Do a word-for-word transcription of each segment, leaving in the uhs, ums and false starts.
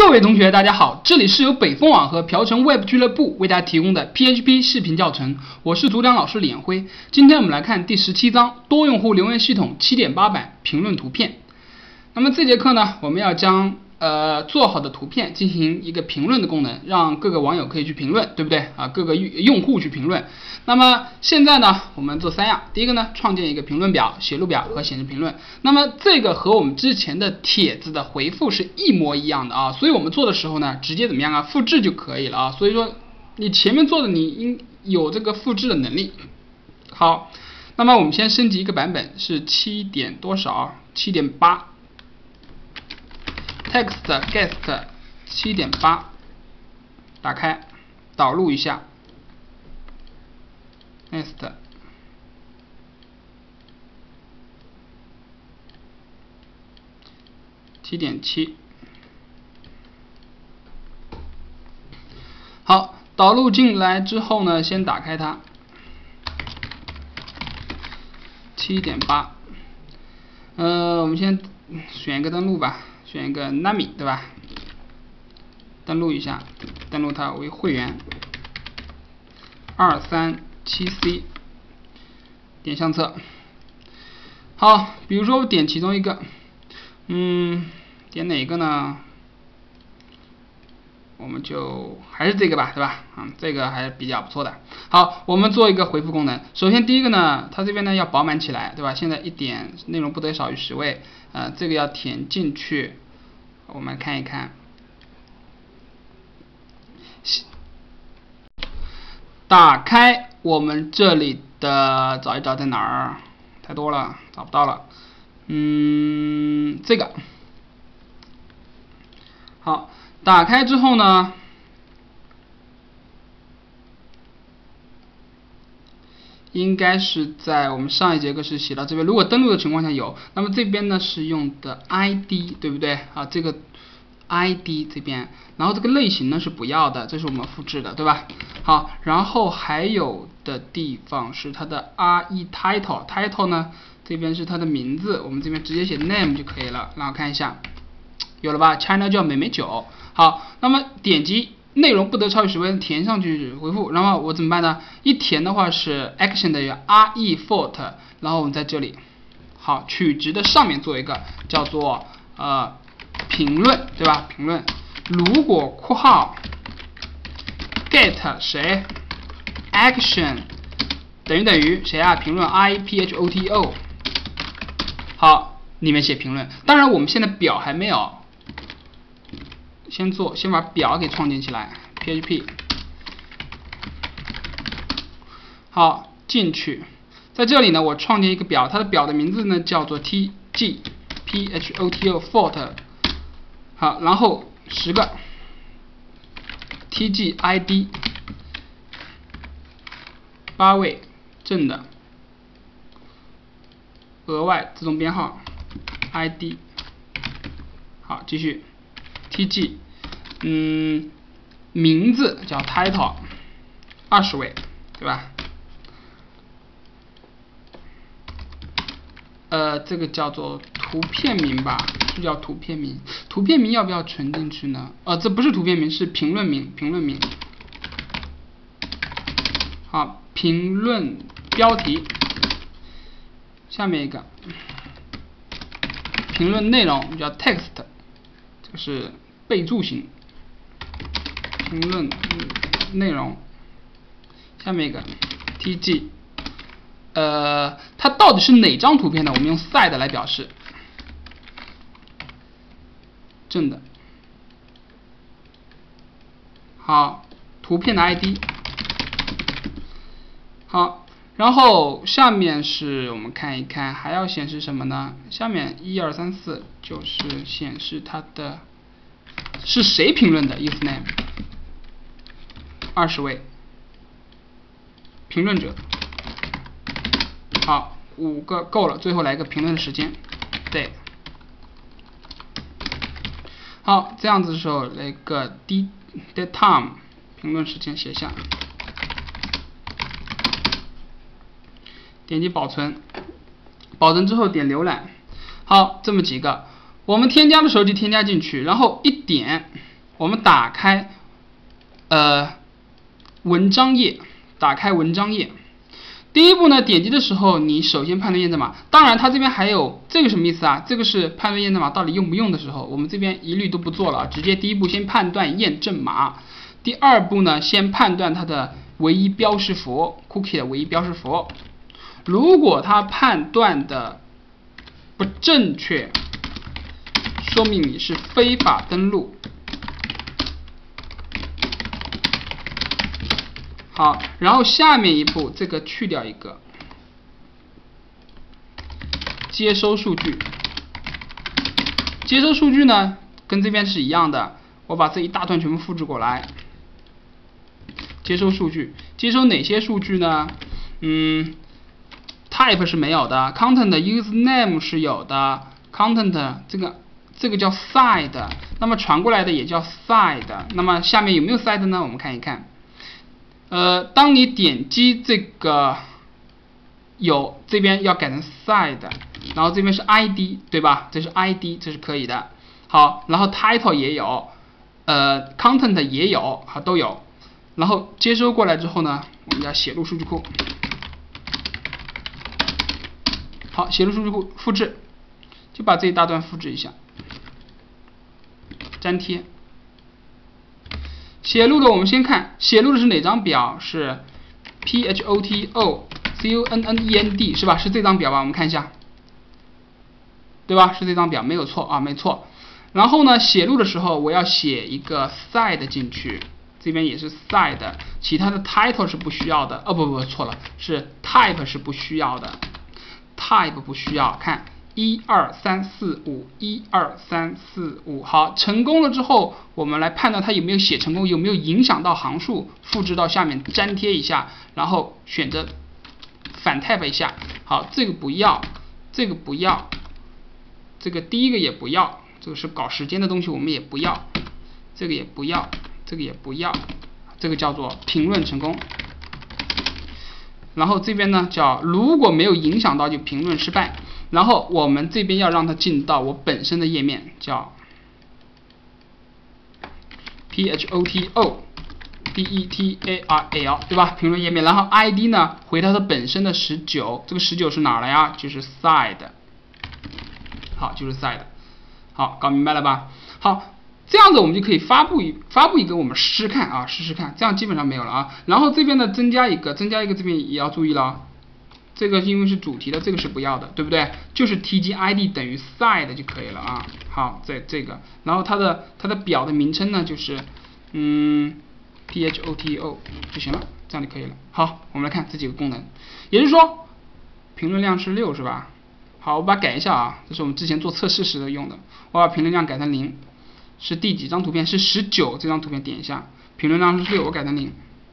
各位同学，大家好，这里是由北风网和朴成 Web 俱乐部为大家提供的 P H P 视频教程，我是组长老师李彦辉。今天我们来看第十七章多用户留言系统 七点八 版评论图片。那么这节课呢，我们要将呃做好的图片进行一个评论的功能，让各个网友可以去评论，对不对啊？各个用户去评论。那么现在呢，我们做三样。第一个呢，创建一个评论表、写入表和显示评论。那么这个和我们之前的帖子的回复是一模一样的啊，所以我们做的时候呢，直接怎么样啊？复制就可以了啊。所以说你前面做的你应有这个复制的能力。好，那么我们先升级一个版本，是七点多少？七点八。text guest 七点八，打开，导入一下。next 七点七，好，导入进来之后呢，先打开它，七点八，呃，我们先选一个登录吧，选一个 Nami 对吧？登录一下，登录它为会员，二三七 C， 点相册。好，比如说我点其中一个，嗯，点哪个呢？我们就还是这个吧，对吧？嗯，这个还是比较不错的。好，我们做一个回复功能。首先第一个呢，它这边呢要饱满起来，对吧？现在一点内容不得少于十位，呃，这个要填进去。我们看一看。打开我们这里的，找一找在哪儿？太多了，找不到了。嗯，这个。好，打开之后呢，应该是在我们上一节课是写到这边。如果登录的情况下有，那么这边呢是用的 I D， 对不对啊？这个 I D 这边，然后这个类型呢是不要的，这是我们复制的，对吧？好，然后还有的地方是它的 R E title title 呢，这边是它的名字，我们这边直接写 name 就可以了。然后看一下，有了吧 ？China 叫美美九。好，那么点击内容不得超过十位，填上去回复。然后我怎么办呢？一填的话是 action 的 R E fort， 然后我们在这里，好，取值的上面做一个叫做呃评论，对吧？评论，如果括号 get 谁 action 等于等于谁啊？评论 I P H O T O， 好，里面写评论。当然我们现在表还没有，先做，先把表给创建起来 ，P H P， 好，进去，在这里呢，我创建一个表，它的表的名字呢叫做 T G P H O T O fort， 好，然后十个 T G I D， 八位正的，额外自动编号 I D， 好，继续 T G， 嗯，名字叫 title， 二十位，对吧？呃，这个叫做图片名吧，是叫图片名。图片名要不要存进去呢？呃，这不是图片名，是评论名，评论名。好，评论标题，下面一个评论内容叫 text， 这个是备注型。评论内容，下面一个 T G。呃，它到底是哪张图片呢？我们用 side 来表示，正的。好，图片的 I D。好，然后下面是我们看一看，还要显示什么呢？下面一二三四就是显示它的是谁评论的 username， 二十位评论者。好，五个够了，最后来一个评论的时间，对。好，这样子的时候来个 d date time 评论时间写下，点击保存，保存之后点浏览。好，这么几个，我们添加的时候就添加进去，然后一点我们打开呃文章页，打开文章页。第一步呢，点击的时候，你首先判断验证码。当然，它这边还有这个什么意思啊？这个是判断验证码到底用不用的时候，我们这边一律都不做了，直接第一步先判断验证码。第二步呢，先判断它的唯一标识符 cookie 的唯一标识符。如果它判断的不正确，说明你是非法登录。好，然后下面一步，这个去掉一个，接收数据。接收数据呢，跟这边是一样的，我把这一大段全部复制过来。接收数据，接收哪些数据呢？嗯 ，type 是没有的 ，content username 是有的 ，content 这个这个叫 side， 那么传过来的也叫 side， 那么下面有没有 side 呢？我们看一看。呃，当你点击这个有这边要改成 side， 然后这边是 I D 对吧？这是 I D， 这是可以的。好，然后 title 也有，呃 content 也有，好都有。然后接收过来之后呢，我们要写入数据库。好，写入数据库复制，就把这一大段复制一下，粘贴。写入的我们先看，写入的是哪张表？是 P H O T O C U N N E N D 是吧？是这张表吧？我们看一下，对吧？是这张表，没有错啊，没错。然后呢，写入的时候我要写一个 side 进去，这边也是 side， 其他的 title 是不需要的。哦不不，错了，是 type 是不需要的 ，type 不需要。看。一二三四五，一二三四五，好，成功了之后，我们来判断它有没有写成功，有没有影响到行数，复制到下面粘贴一下，然后选择反 tab 一下，好，这个不要，这个不要，这个第一个也不要，这个是搞时间的东西，我们也不要，这个也不要，这个也不要，这个叫做评论成功。然后这边呢叫如果没有影响到就评论失败。然后我们这边要让它进到我本身的页面，叫 P H O T O D E T A R L 对吧？评论页面，然后 I D 呢回到它本身的十九，这个十九是哪儿来呀？就是 side， 好，就是 side， 好，搞明白了吧？好，这样子我们就可以发布一发布一个我们试试看啊，试试看，这样基本上没有了啊。然后这边呢增加一个，增加一个这边也要注意了。这个因为是主题的，这个是不要的，对不对？就是 T G I D 等于 side 就可以了啊。好，这这个，然后它的它的表的名称呢就是嗯 P H O T O 就行了，这样就可以了。好，我们来看这几个功能，也就是说评论量是六是吧？好，我把它改一下啊，这是我们之前做测试时的用的，我把评论量改成零，是第几张图片？是十九这张图片，点一下，评论量是六，我改成零。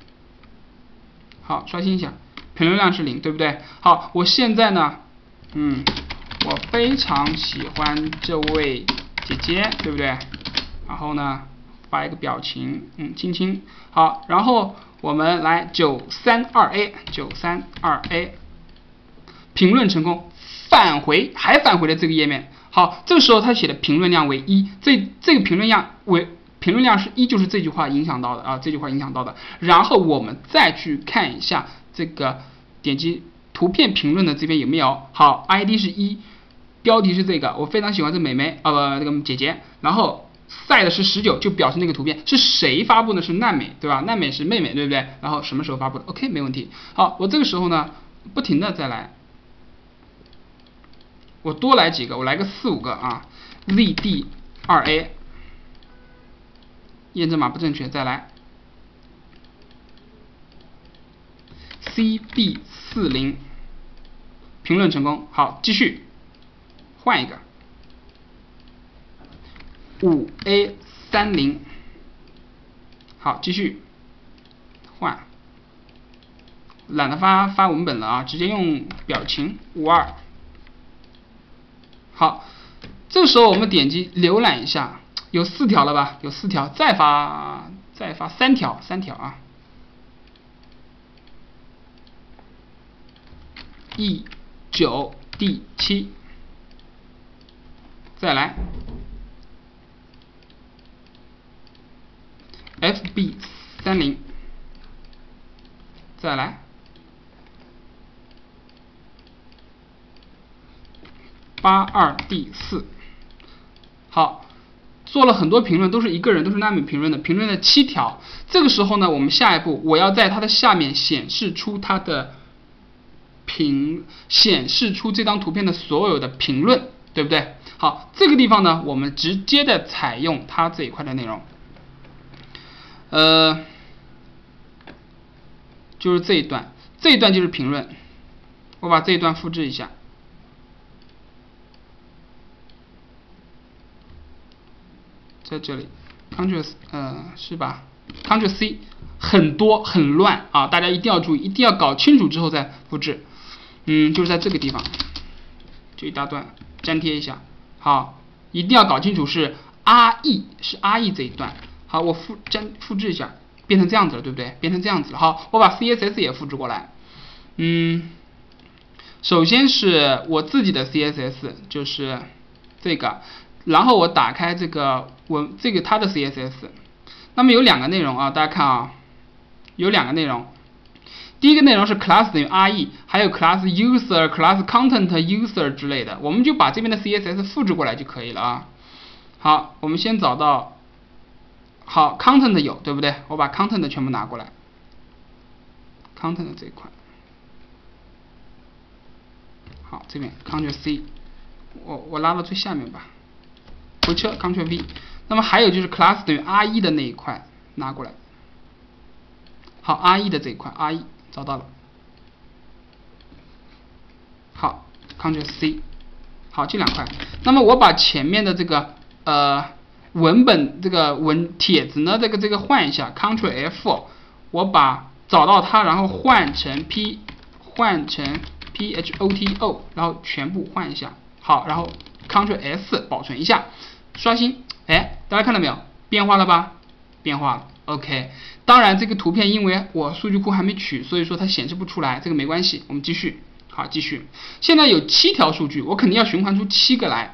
好，刷新一下。评论量是零，对不对？好，我现在呢，嗯，我非常喜欢这位姐姐，对不对？然后呢，发一个表情，嗯，亲亲。好，然后我们来九三二 A， 九三二 A， 评论成功，返回，还返回了这个页面。好，这个时候他写的评论量为一，这这个评论量为评论量是一，就是这句话影响到的啊，这句话影响到的。然后我们再去看一下。这个点击图片评论的这边有没有？好 ，I D 是一，标题是这个，我非常喜欢这美眉啊不，这个姐姐。然后 side 是十九，就表示那个图片是谁发布的？是奈美，对吧？奈美是妹妹，对不对？然后什么时候发布的 ？OK， 没问题。好，我这个时候呢，不停的再来，我多来几个，我来个四五个啊 ，Z D 二 A， 验证码不正确，再来。C B 四零， 评论成功，好，继续换一个五 A 三零， 好，继续换，懒得发发文本了啊，直接用表情五二，好，这个时候我们点击浏览一下，有四条了吧？有四条，再发再发三条，三条啊。E 九 D 七，再来 F B 三零，再来八二 D 四，好。做了很多评论，都是一个人，都是纳米评论的，评论了七条。这个时候呢，我们下一步我要在它的下面显示出它的评，显示出这张图片的所有的评论，对不对？好，这个地方呢，我们直接的采用它这一块的内容，呃，就是这一段，这一段就是评论，我把这一段复制一下。在这里 ，Ctrl 呃是吧 ？Ctrl C 很多很乱啊，大家一定要注意，一定要搞清楚之后再复制。嗯，就是在这个地方，就一大段粘贴一下。好，一定要搞清楚是 R E 是 R E 这一段。好，我复粘复制一下，变成这样子了，对不对？变成这样子了。好，我把 C S S 也复制过来。嗯，首先是我自己的 C S S， 就是这个。然后我打开这个文，这个它的 C S S， 那么有两个内容啊，大家看啊，有两个内容。第一个内容是 class 等于 R E， 还有 class user、class content user 之类的，我们就把这边的 C S S 复制过来就可以了啊。好，我们先找到，好 content 有对不对？我把 content 全部拿过来 ，content 这一块，好，这边 Ctrl C， 我我拉到最下面吧。回车 Ctrl V， 那么还有就是 class 等于 R E 的那一块拿过来，好 R E 的这一块 R E 找到了，好 Ctrl C， 好这两块，那么我把前面的这个呃文本这个文帖子呢这个这个换一下 Ctrl F， 我把找到它，然后换成 P 换成 P H O T O， 然后全部换一下，好，然后 Ctrl S 保存一下。刷新，哎，大家看到没有？变化了吧？变化了 ，OK。当然，这个图片因为我数据库还没取，所以说它显示不出来，这个没关系，我们继续。好，继续。现在有七条数据，我肯定要循环出七个来。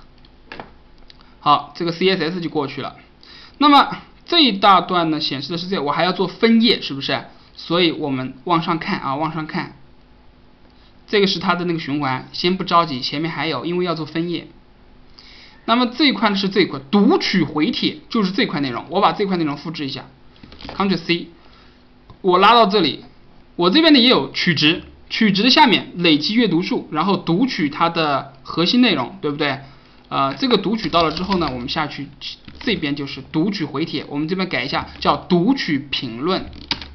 好，这个 C S S 就过去了。那么这一大段呢，显示的是这，我还要做分页，是不是？所以我们往上看啊，往上看。这个是它的那个循环，先不着急，前面还有，因为要做分页。那么这一块呢是这一块，读取回帖就是这块内容，我把这块内容复制一下 ，Ctrl C， 我拉到这里，我这边呢也有取值，取值的下面累积阅读数，然后读取它的核心内容，对不对？呃，这个读取到了之后呢，我们下去这边就是读取回帖，我们这边改一下叫读取评论，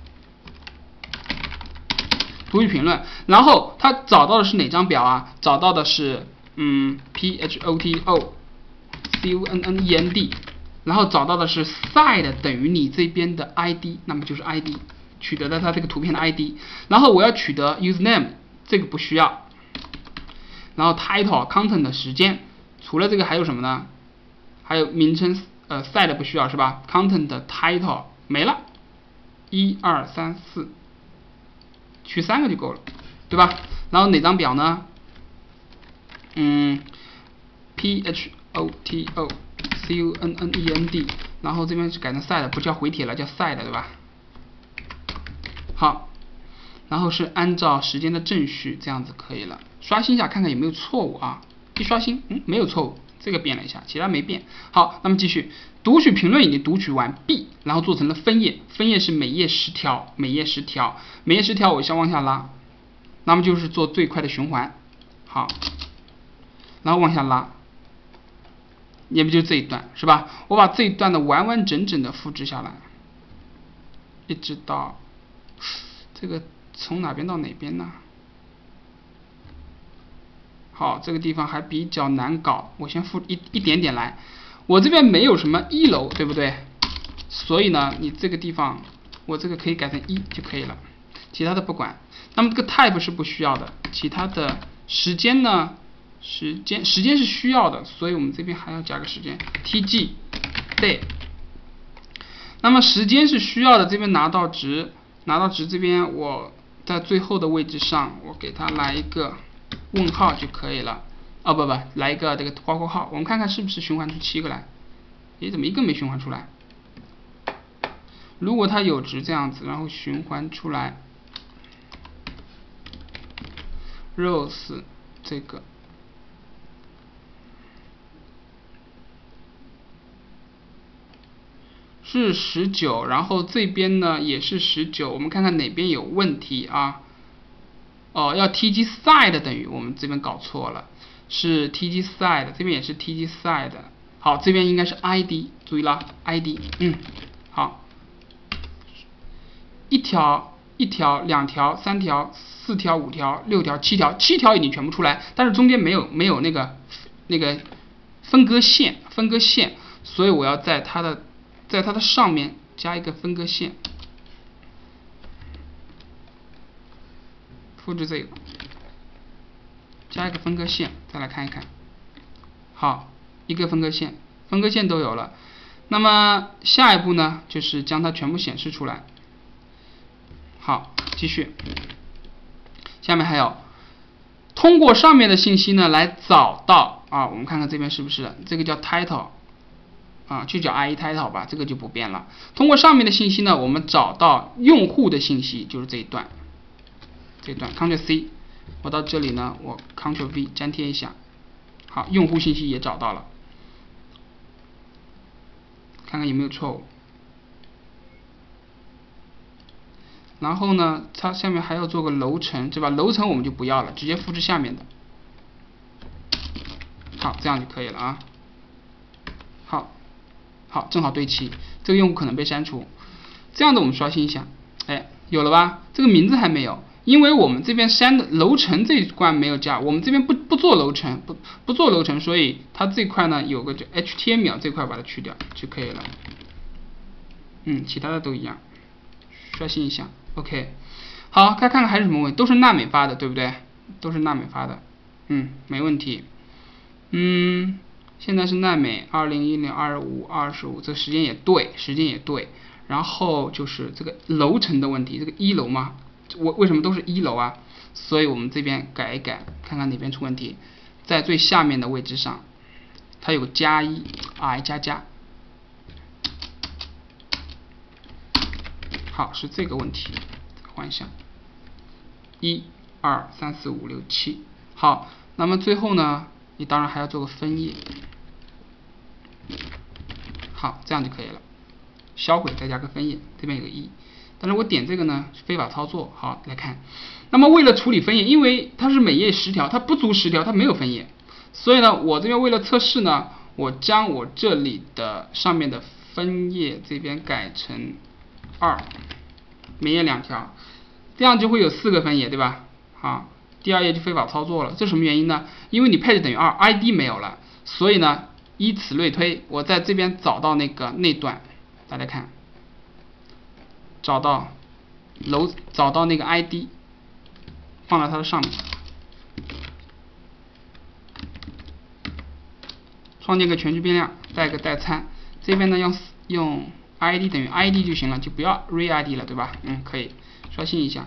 读取评论，然后它找到的是哪张表啊？找到的是嗯 P H O T O。C U N N E N D， 然后找到的是 side 等于你这边的 I D， 那么就是 I D， 取得了它这个图片的 I D， 然后我要取得 username， 这个不需要，然后 title content 的时间，除了这个还有什么呢？还有名称，呃 side 不需要是吧 ？content 的 title 没了，一二三四，取三个就够了，对吧？然后哪张表呢？嗯 ，P H O T O C U N N E N D， 然后这边是改成 side， 不叫回帖了，叫 side， 对吧？好，然后是按照时间的正序，这样子可以了。刷新一下看看有没有错误啊？一刷新，嗯，没有错误，这个变了一下，其他没变。好，那么继续，读取评论已经读取完毕，然后做成了分页，分页是每页十条，每页十条，每页十条，我先往下拉，那么就是做最快的循环。好，然后往下拉。也不就这一段是吧？我把这一段的完完整整的复制下来，一直到这个从哪边到哪边呢？好，这个地方还比较难搞，我先复一一点点来。我这边没有什么一楼，对不对？所以呢，你这个地方我这个可以改成一就可以了，其他的不管。那么这个 type 是不需要的，其他的时间呢？时间时间是需要的，所以我们这边还要加个时间 T G day。那么时间是需要的，这边拿到值，拿到值这边我在最后的位置上，我给它来一个问号就可以了。哦不不，来一个这个括号号，我们看看是不是循环出七个来？诶，怎么一个没循环出来？ 如果它有值这样子，然后循环出来 ，Rose 这个。是十九，然后这边呢也是十九，我们看看哪边有问题啊？哦，要 tg side 等于我们这边搞错了，是 tg side， 这边也是 tg side。好，这边应该是 id， 注意了 id， 嗯，好，一条、一条、两条、三条、四条、五条、六条、七条，七条已经全部出来，但是中间没有没有那个那个分割线，分割线，所以我要在它的。在它的上面加一个分割线，复制这个，加一个分割线，再来看一看，好，一个分割线，分割线都有了。那么下一步呢，就是将它全部显示出来。好，继续，下面还有，通过上面的信息呢来找到啊，我们看看这边是不是这个叫 title。啊，就叫 I E title 吧，这个就不变了。通过上面的信息呢，我们找到用户的信息，就是这一段，这一段 Ctrl C， 我到这里呢，我 Ctrl V 粘贴一下，好，用户信息也找到了，看看有没有错误。然后呢，它下面还要做个楼层，对吧？楼层我们就不要了，直接复制下面的。好，这样就可以了啊。好。好，正好对齐，这个用户可能被删除，这样的我们刷新一下，哎，有了吧？这个名字还没有，因为我们这边删的楼层这一关没有加，我们这边不不做楼层，不不做楼层，所以它这块呢有个叫 H T M L 这块把它去掉就可以了。嗯，其他的都一样，刷新一下 ，OK。好，再看看还是什么问题，都是娜美发的，对不对？都是娜美发的，嗯，没问题，嗯。现在是奈美二零一零二五二十五，这时间也对，时间也对。然后就是这个楼层的问题，这个一楼嘛，我为什么都是一楼啊？所以我们这边改一改，看看哪边出问题。在最下面的位置上，它有个加一 i 加加，好，是这个问题，换一下，一二三四五六七，好，那么最后呢，你当然还要做个分页。好，这样就可以了。销毁再加个分页，这边有个一，但是我点这个呢非法操作。好，来看，那么为了处理分页，因为它是每页十条，它不足十条，它没有分页，所以呢，我这边为了测试呢，我将我这里的上面的分页这边改成二，每页两条，这样就会有四个分页，对吧？好，第二页就非法操作了，这什么原因呢？因为你配置等于二 ，I D 没有了，所以呢。以此类推，我在这边找到那个那段，大家看，找到楼，找到那个 I D， 放到它的上面，创建个全局变量，带个代参，这边呢用用 I D 等于 I D 就行了，就不要 re I D 了，对吧？嗯，可以刷新一下，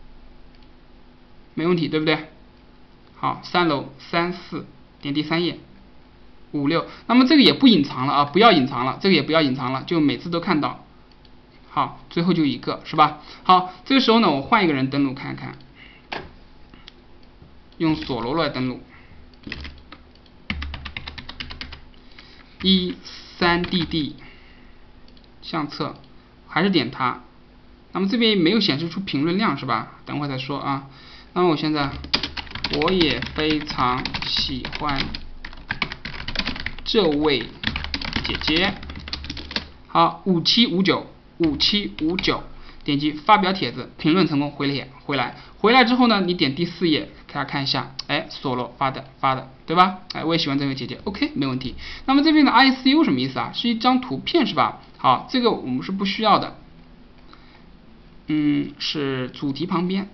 没问题，对不对？好，三楼三四，点第三页。五六，那么这个也不隐藏了啊，不要隐藏了，这个也不要隐藏了，就每次都看到。好，最后就一个是吧？好，这个时候呢，我换一个人登录看看，用索罗来登录，一三 D D 相册，还是点它。那么这边没有显示出评论量是吧？等会再说啊。那么我现在我也非常喜欢。这位姐姐，好，五七五九五七五九，点击发表帖子，评论成功，回来回来回来之后呢，你点第四页，给大家看一下，哎，索罗发的发的，对吧？哎，我也喜欢这位姐姐 ，OK， 没问题。那么这边的 I C U 什么意思啊？是一张图片是吧？好，这个我们是不需要的，嗯，是主题旁边，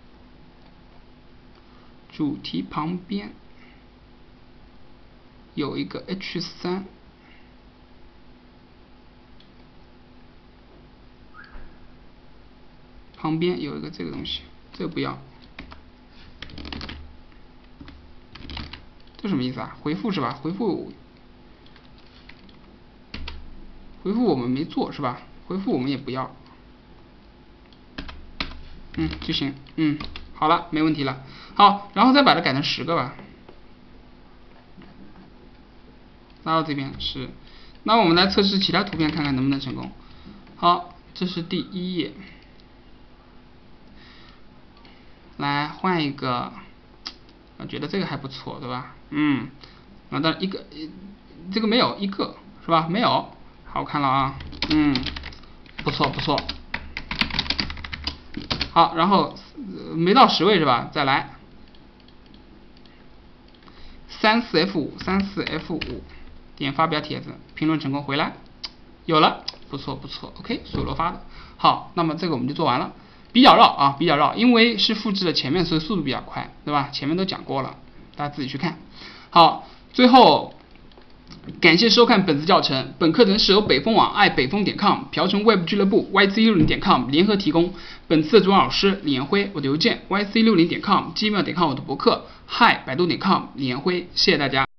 主题旁边。有一个 H 三， 旁边有一个这个东西，这个不要，这什么意思啊？回复是吧？回复回复我们没做是吧？ 回复我们也不要。嗯，就行。嗯，好了，没问题了。好，然后再把它改成十个吧。拉到这边是，那我们来测试其他图片，看看能不能成功。好，这是第一页。来换一个，我觉得这个还不错，对吧？嗯，那当然一个，这个没有一个是吧？没有，好看了啊。嗯，不错不错。好，然后、呃、没到十位是吧？再来，三四 F 五，三四 F 五，点发表帖子，评论成功回来，有了，不错不错 ，OK， 水罗发的。好，那么这个我们就做完了。比较绕啊，比较绕，因为是复制了前面，所以速度比较快，对吧？前面都讲过了，大家自己去看。好，最后感谢收看本次教程，本课程是由北风网、爱北风点 com、瓢虫 Web 俱乐部、Y C 六零点 com 联合提供。本次的主讲老师李延辉，我的邮件 Y C 六零点 com、gmail 点 com 我的博客 hi 百度点 com 李延辉，谢谢大家。